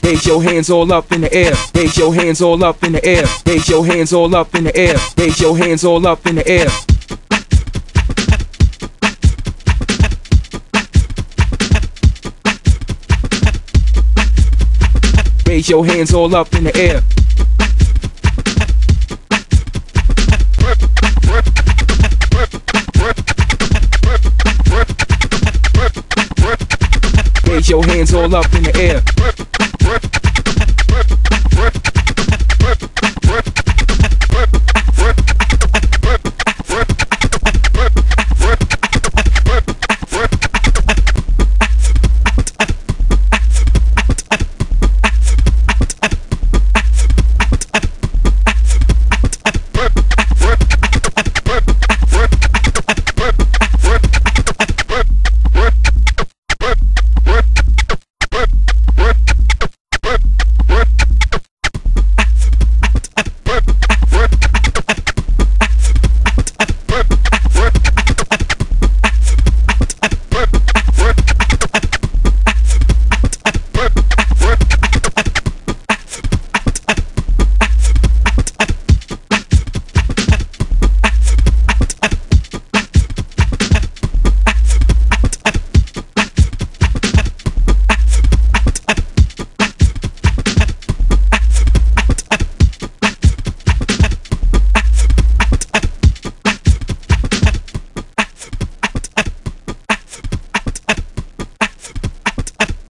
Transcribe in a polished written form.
Raise your hands all up in the air. Raise your hands all up in the air. Raise your hands all up in the air. Raise your hands all up in the air. Raise your hands all up in the air. Raise your hands all up in the air.